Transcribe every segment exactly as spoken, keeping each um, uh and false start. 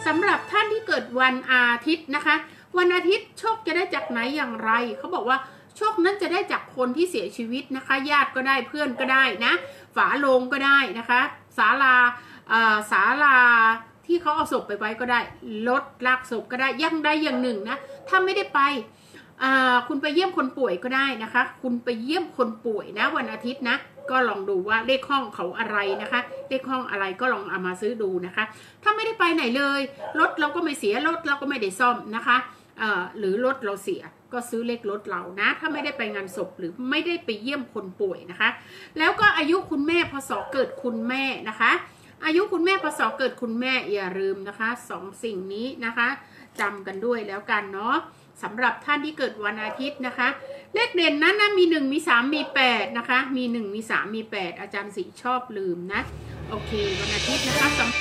ำหรับท่านที่เกิดวันอาทิตย์นะคะวันอาทิตย์โชคจะได้จากไหนอย่างไรเขาบอกว่าโชคนั้นจะได้จากคนที่เสียชีวิตนะคะญาติก็ได้เพื่อนก็ได้นะฝาโลงก็ได้นะคะศาลาศาลาที่เขาเอาศพไปไว้ก็ได้รถลากศพก็ได้อย่างใดอย่างหนึ่งนะถ้าไม่ได้ไปคุณไปเยี่ยมคนป่วยก็ได้นะคะคุณไปเยี่ยมคนป่วยนะวันอาทิตย์นะก็ลองดูว่าเลขห้องเขาอะไรนะคะเลขห้องอะไรก็ลองเอามาซื้อดูนะคะถ้าไม่ได้ไปไหนเลยรถเราก็ไม่เสียรถเราก็ไม่ได้ซ่อมนะคะหรือรถเราเสียก็ซื้อเลขรถเรานะถ้าไม่ได้ไปงานศพหรือไม่ได้ไปเยี่ยมคนป่วยนะคะแล้วก็อายุคุณแม่พศเกิดคุณแม่นะคะอายุคุณแม่พศเกิดคุณแม่อย่าลืมนะคะสองสิ่งนี้นะคะจำกันด้วยแล้วกันเนาะสำหรับท่านที่เกิดวันอาทิตย์นะคะเลขเด่นนั้นนะมีหนึ่งมีสามมีแปดนะคะมีหนึ่งมีสามมีแปดอาจารย์สีชอบลืมนะโอเควันอาทิตย์นะคะสำ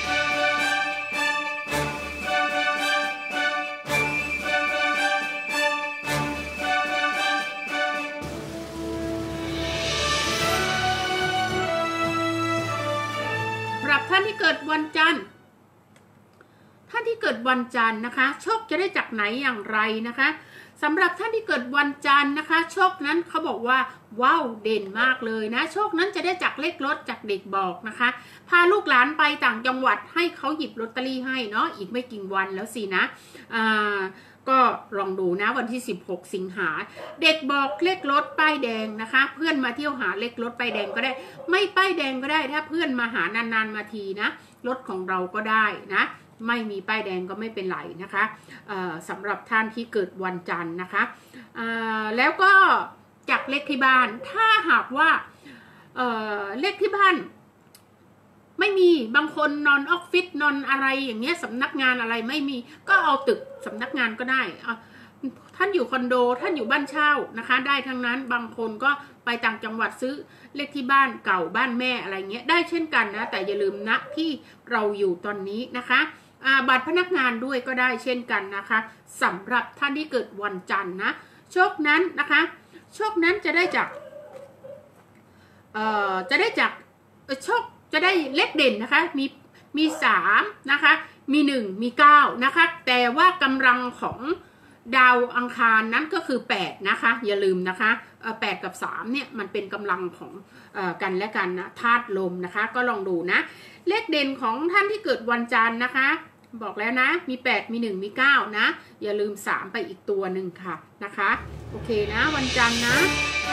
หรับท่านที่เกิดวันจันทร์ท่านที่เกิดวันจันทร์นะคะโชคจะได้จากไหนอย่างไรนะคะสำหรับท่านที่เกิดวันจันทร์นะคะโชคนั้นเขาบอกว่าว้าวเด่นมากเลยนะโชคนั้นจะได้จากเลขรถจากเด็กบอกนะคะพาลูกหลานไปต่างจังหวัดให้เขาหยิบลอตเตอรี่ให้เนาะอีกไม่กี่วันแล้วสินะอ่าก็ลองดูนะวันที่สิบหกสิงหาเด็กบอกเลขรถป้ายแดงนะคะเพื่อนมาเที่ยวหาเลขรถป้ายแดงก็ได้ไม่ป้ายแดงก็ได้ถ้าเพื่อนมาหานานๆมาทีนะรถของเราก็ได้นะไม่มีป้ายแดงก็ไม่เป็นไรนะคะสำหรับท่านที่เกิดวันจันทร์นะคะแล้วก็จากเลขที่บ้านถ้าหากว่าเเลขที่บ้านไม่มีบางคนนอนออฟฟิศนอนอะไรอย่างเงี้ยสำนักงานอะไรไม่มีก็เอาตึกสำนักงานก็ได้ท่านอยู่คอนโดท่านอยู่บ้านเช่านะคะได้ทั้งนั้นบางคนก็ไปต่างจังหวัดซื้อเลขที่บ้านเก่าบ้านแม่อะไรเงี้ยได้เช่นกันนะแต่อย่าลืมนะที่เราอยู่ตอนนี้นะคะบัตรพนักงานด้วยก็ได้เช่นกันนะคะสำหรับท่านที่เกิดวันจันทร์นะโชคนั้นนะคะโชคนั้นจะได้จากเอ่อจะได้จากโชคจะได้เลขเด่นนะคะมีมีสามนะคะมีหนึ่งมีเก้านะคะแต่ว่ากำลังของดาวอังคารนั้นก็คือแปดนะคะอย่าลืมนะคะแปดกับสามเนี่ยมันเป็นกำลังของกันและกันนะธาตุลมนะคะก็ลองดูนะเลขเด่นของท่านที่เกิดวันจันทร์นะคะบอกแล้วนะมีแปดมีหนึ่งมีเก้านะอย่าลืมสามไปอีกตัวหนึ่งค่ะนะคะโอเคนะวันจันทร์นะ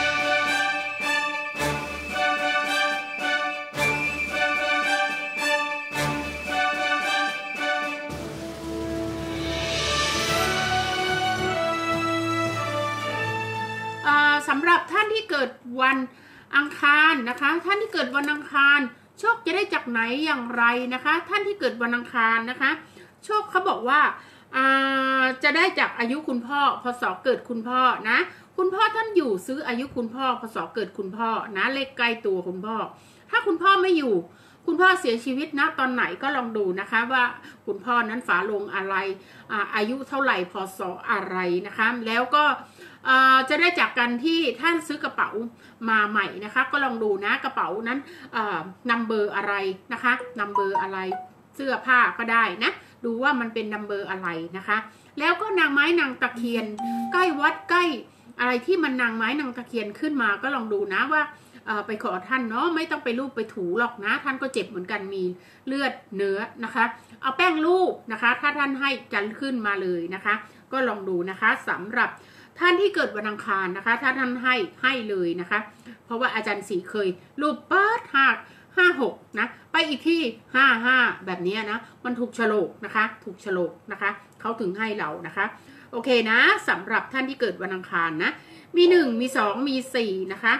สำหรับท่านที่เกิดวันอังคารนะคะท่านที่เกิดวันอังคารโชคจะได้จากไหนอย่างไรนะคะท่านที่เกิดวันอังคารนะคะโชคเขาบอกว่าจะได้จากอายุคุณพ่อพศเกิดคุณพ่อนะคุณพ่อท่านอยู่ซื้ออายุคุณพ่อพศเกิดคุณพ่อนะเลขใกล้ตัวคุณพ่อถ้าคุณพ่อไม่อยู่คุณพ่อเสียชีวิตนะตอนไหนก็ลองดูนะคะว่าคุณพ่อนั้นฝาโลงอะไร อา, อายุเท่าไหร่พศอะไรนะคะแล้วก็จะได้จากการที่ท่านซื้อกระเป๋ามาใหม่นะคะก็ลองดูนะกระเป๋านั้นนัมเบอร์อะไรนะคะนัมเบอร์อะไรเสื้อผ้าก็ได้นะดูว่ามันเป็นนัมเบอร์อะไรนะคะแล้วก็นางไม้นางตะเคียนใกล้วัดใกล้อะไรที่มันนางไม้นางตะเคียนขึ้นมาก็ลองดูนะว่าไปขอท่านเนาะไม่ต้องไปลูบไปถูหรอกนะท่านก็เจ็บเหมือนกันมีเลือดเนื้อนะคะเอาแป้งลูบนะคะถ้าท่านให้จะขึ้นมาเลยนะคะก็ลองดูนะคะสำหรับท่านที่เกิดวันอังคารนะคะถ้าท่านให้ให้เลยนะคะเพราะว่าอาจารย์สีเคยรูปเปิดหักห้าหกนะไปอีกที่ห้าห้าแบบนี้นะมันถูกโฉลกนะคะถูกโฉลกนะคะเขาถึงให้เรานะคะโอเคนะสำหรับท่านที่เกิดวันอังคารนะมีหนึ่งมีสองมีสี่นะคะ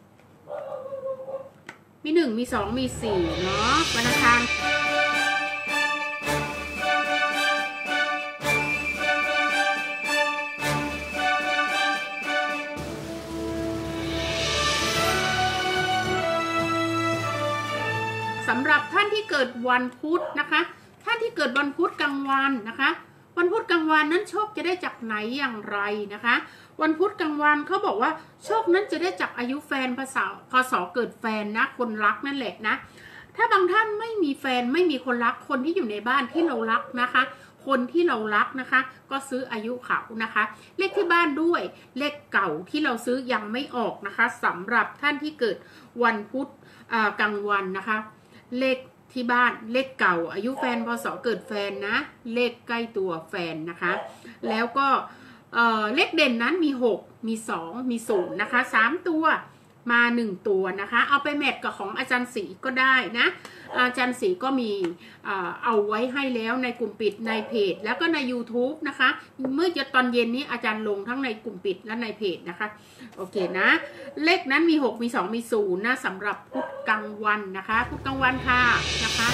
มีหนึ่งมีสองมีสี่เนาะวันอังคารสำหรับท่านที่เกิดวันพุธนะคะท่านที่เกิดวันพุธกลางวันนะคะวันพุธกลางวันนั้นโชคจะได้จากไหนอย่างไรนะคะวันพุธกลางวันเขาบอกว่าโชคนั้นจะได้จากอายุแฟนภาษาพศเกิดแฟนนะคนรักนั่นแหละนะถ้าบางท่านไม่มีแฟนไม่มีคนรักคนที่อยู่ในบ้านที่เรารักนะคะคนที่เรารักนะคะก็ซื้ออายุเขานะคะเลขที่บ้านด้วยเลขเก่าที่เราซื้อยังไม่ออกนะคะสำหรับท่านที่เกิดวันพุธกลางวันนะคะเลขที่บ้านเลขเก่าอายุแฟนพศเกิดแฟนนะเลขใกล้ตัวแฟนนะคะแล้วก็เอ่อเลขเด่นนั้นมีหกมีสองมีศูนย์นะคะสามตัวมาหนึ่งตัวนะคะเอาไปแมทกับของอาจารย์ศรีก็ได้นะอาจารย์ศรีก็มีเอาไว้ให้แล้วในกลุ่มปิดในเพจแล้วก็ใน YouTube นะคะเมื่อจะตอนเย็นนี้อาจารย์ลงทั้งในกลุ่มปิดและในเพจนะคะโอเคนะเลขนั้นมีหกมีสองมีศูนย์นะสำหรับพุธกลางวันนะคะพุธกลางวันค่ะนะคะ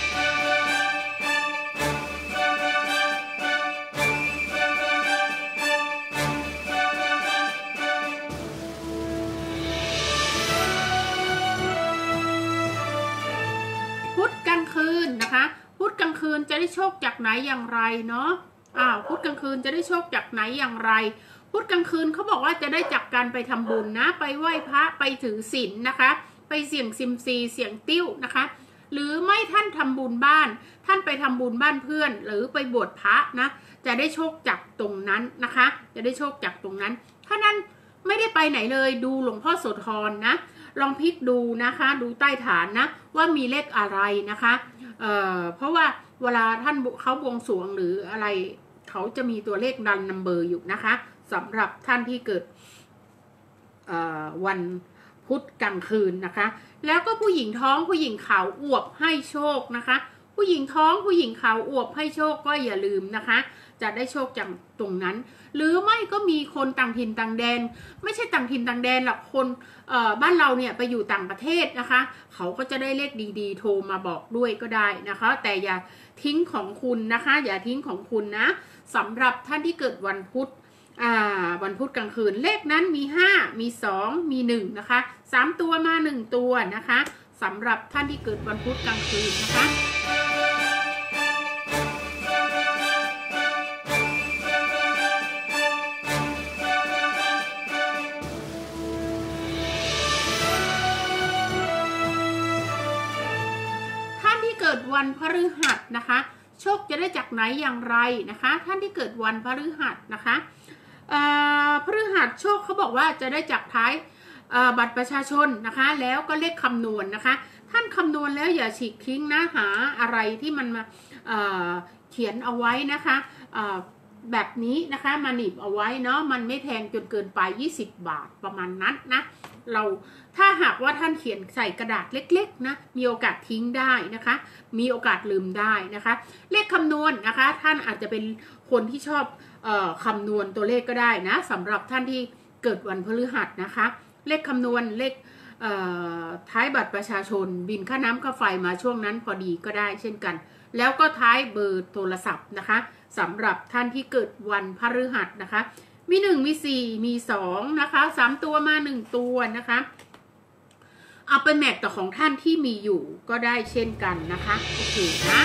นะคะพุธกลางคืนจะได้โชคจากไหนอย่างไรเนาะอ้าวพุธกลางคืนจะได้โชคจากไหนอย่างไรพุธกลางคืนเขาบอกว่าจะได้จากการไปทำบุญนะไปไหว้พระไปถือศีลนะคะไปเสี่ยงซิมซีเสี่ยงติ้วนะคะหรือไม่ท่านทำบุญบ้านท่านไปทำบุญบ้านเพื่อนหรือไปบวชพระนะจะได้โชคจากตรงนั้นนะคะจะได้โชคจากตรงนั้นถ้านั้นไม่ได้ไปไหนเลยดูหลวงพ่อโสธรนะลองพลิกดูนะคะดูใต้ฐานนะว่ามีเลขอะไรนะคะเอ่อเพราะว่าเวลาท่านเขาบวงสรวงหรืออะไรเขาจะมีตัวเลขดันนัมเบอร์อยู่นะคะสำหรับท่านที่เกิดวันพุธกลางคืนนะคะแล้วก็ผู้หญิงท้องผู้หญิงขาวอวบให้โชคนะคะผู้หญิงท้องผู้หญิงขาวอวบให้โชคก็อย่าลืมนะคะจะได้โชคจากตรงนั้นหรือไม่ก็มีคนต่างถิ่นต่างแดนไม่ใช่ต่างถิ่นต่างแดนหรอกคนบ้านเราเนี่ยไปอยู่ต่างประเทศนะคะเขาก็จะได้เลขดีๆโทรมาบอกด้วยก็ได้นะคะแต่อย่าทิ้งของคุณนะคะอย่าทิ้งของคุณนะสำหรับท่านที่เกิดวันพุธวันพุธกลางคืนเลขนั้นมีห้ามีสองมีหนึ่งนะคะสามตัวมาหนึ่งตัวนะคะสำหรับท่านที่เกิดวันพุธกลางคืนนะคะวันพฤหัสนะคะโชคจะได้จากไหนอย่างไรนะคะท่านที่เกิดวันพฤหัสนะคะพฤหัสโชคเขาบอกว่าจะได้จากท้ายบัตรประชาชนนะคะแล้วก็เลขคำนวณ นะคะท่านคำนวณแล้วอย่าฉีกทิ้งนะหาอะไรที่มันมาเ, เขียนเอาไว้นะคะแบบนี้นะคะมาหนีบเอาไว้เนาะมันไม่แพงจนเกินไปยี่สิบบาทประมาณนั้นนะเราถ้าหากว่าท่านเขียนใส่กระดาษเล็กๆนะมีโอกาสทิ้งได้นะคะมีโอกาสลืมได้นะคะเลขคำนวณ นะคะท่านอาจจะเป็นคนที่ชอบเอ่อคำนวณตัวเลขก็ได้นะสำหรับท่านที่เกิดวันพฤหัสนะคะเลขคำนวณเลขท้ายบัตรประชาชนบินค่าน้ำค่าไฟมาช่วงนั้นพอดีก็ได้เช่นกันแล้วก็ท้ายเบอร์โทรศัพท์นะคะสำหรับท่านที่เกิดวันพฤหัสนะคะมีหนึ่งมีสี่มีสองนะคะสามตัวมาหนึ่งตัวนะคะเอาไปแมทกับของท่านที่มีอยู่ก็ได้เช่นกันนะคะโอเคนะ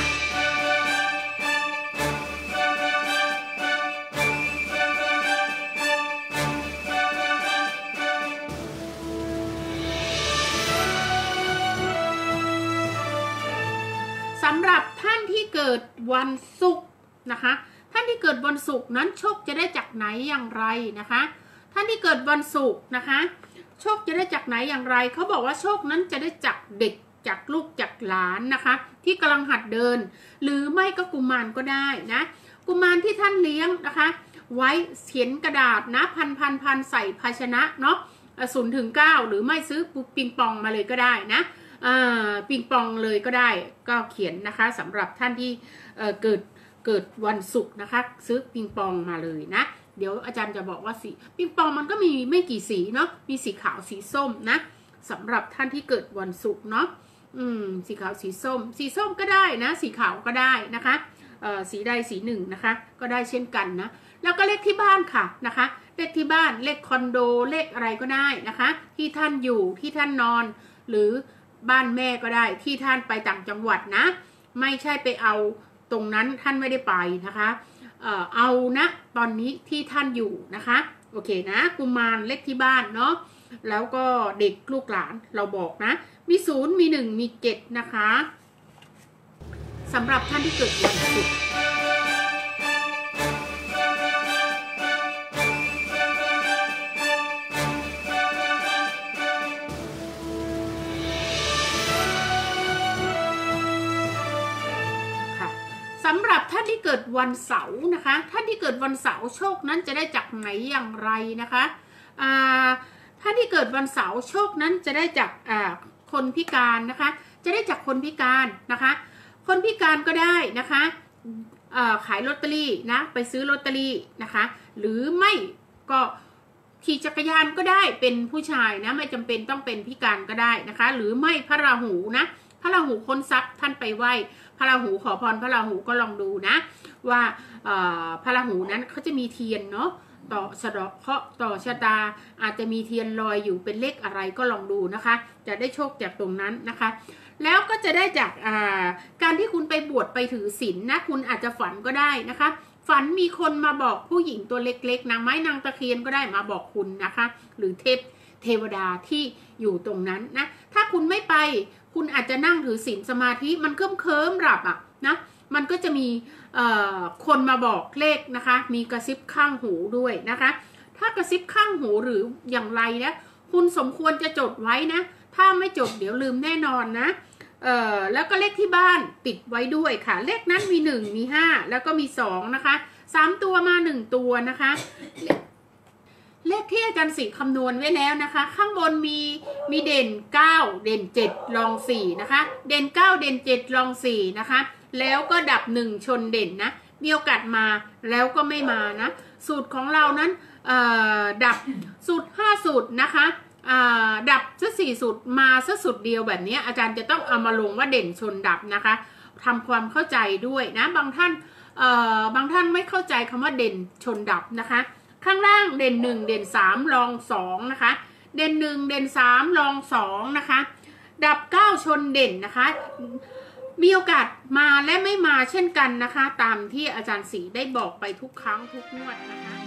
สำหรับท่านที่เกิดวันศุกร์นะคะท่านที่เกิดวันศุกร์นั้นโชคจะได้จากไหนอย่างไรนะคะท่านที่เกิดวันศุกร์นะคะโชคจะได้จากไหนอย่างไรเขาบอกว่าโชคนั้นจะได้จากเด็กจากลูกจากหลานนะคะที่กำลังหัดเดินหรือไม่ก็กุมารก็ได้นะกุมารที่ท่านเลี้ยงนะคะไว้เขียนกระดาษนะพันพันพันใส่ภาชนะเนาะศูนย์ถึงเก้าหรือไม่ซื้อปิงปองมาเลยก็ได้นะปิงปองเลยก็ได้ก็เขียนนะคะสำหรับท่านที่เกิดเกิดวันศุกร์นะคะซื้อปิงปองมาเลยนะเดี๋ยวอาจารย์จะบอกว่าสีปิงปองมันก็มีไม่กี่สีเนาะมีสีขาวสีส้มนะสำหรับท่านที่เกิดวันศุกร์เนาะอืมสีขาวสีส้มสีส้มก็ได้นะสีขาวก็ได้นะคะเอ่อสีใดสีหนึ่งนะคะก็ได้เช่นกันนะแล้วก็เลขที่บ้านค่ะนะคะเลขที่บ้านเลขคอนโดเลขอะไรก็ได้นะคะที่ท่านอยู่ที่ท่านนอนหรือบ้านแม่ก็ได้ที่ท่านไปต่างจังหวัดนะไม่ใช่ไปเอาตรงนั้นท่านไม่ได้ไปนะคะเอ่อเอานะตอนนี้ที่ท่านอยู่นะคะโอเคนะกุมารเลขที่บ้านเนาะแล้วก็เด็กลูกหลานเราบอกนะมีศูนย์มีหนึ่งมีเจ็ดนะคะสำหรับท่านที่เกิดวันศุกร์ำหรับท่านที่เกิดวันเสาร์นะคะท่านที่เกิดวันเสาร์โชคนั้นจะได้จากไหนอย่างไรนะคะท่านที่เกิดวันเสาร์โชคนั้นจะได้จากคนพิการนะคะจะได้จากคนพิการนะคะคนพิการก็ได้นะคะขายลอตเตอรี่นะไปซื้อลอตเตอรี่นะคะหรือไม่ก็ขี่จักรยานก็ได้เป็นผู้ชายนะไม่จำเป็นต้องเป็นพิการก็ได้นะคะหรือไม่พระราหูนะพระราหูค้นทรัพย์ท่านไปไหว้พระราหูขอพรพระราหูก็ลองดูนะว่าพระราหูนั้นเขาจะมีเทียนเนาะต่อสะเดาะเคราะห์ต่อชะตาอาจจะมีเทียนลอยอยู่เป็นเลขอะไรก็ลองดูนะคะจะได้โชคจากตรงนั้นนะคะแล้วก็จะได้จากการที่คุณไปบวชไปถือศีลนะคุณอาจจะฝันก็ได้นะคะฝันมีคนมาบอกผู้หญิงตัวเล็กๆนางไม้นางตะเคียนก็ได้มาบอกคุณนะคะหรือเทพเทวดาที่อยู่ตรงนั้นนะถ้าคุณไม่ไปคุณอาจจะนั่งถือศีลสมาธิมันเคลิ้มเคลิ้มหลับอ่ะนะมันก็จะมีคนมาบอกเลขนะคะมีกระซิบข้างหูด้วยนะคะถ้ากระซิบข้างหูหรืออย่างไรนะคุณสมควรจะจดไว้นะถ้าไม่จดเดี๋ยวลืมแน่นอนนะเอ่อแล้วก็เลขที่บ้านติดไว้ด้วยค่ะเลขนั้นมีหนึ่งมีห้าแล้วก็มีสองนะคะสามตัวมาหนึ่งตัวนะคะเลขที่อาจารย์สิงห์คำนวณไว้แล้วนะคะข้างบนมีมีเด่นเก้าเด่นเจ็ดรองสี่นะคะเด่นเก้าเด่นเจ็ดรองสี่นะคะแล้วก็ดับหนึ่งชนเด่นนะมีโอกาสมาแล้วก็ไม่มานะสูตรของเรานั้นดับสูตรห้าสูตรนะคะดับซะสี่สูตรมาซะสูตรเดียวแบบนี้อาจารย์จะต้องเอามาลงว่าเด่นชนดับนะคะทำความเข้าใจด้วยนะบางท่านบางท่านไม่เข้าใจคำว่าเด่นชนดับนะคะข้างล่างเด่นหนึ่งเด่นสามรองสองนะคะเด่นหนึ่งเด่นสามรองสองนะคะดับเก้าชนเด่นนะคะมีโอกาสมาและไม่มาเช่นกันนะคะตามที่อาจารย์ศรีได้บอกไปทุกครั้งทุกงวดนะคะ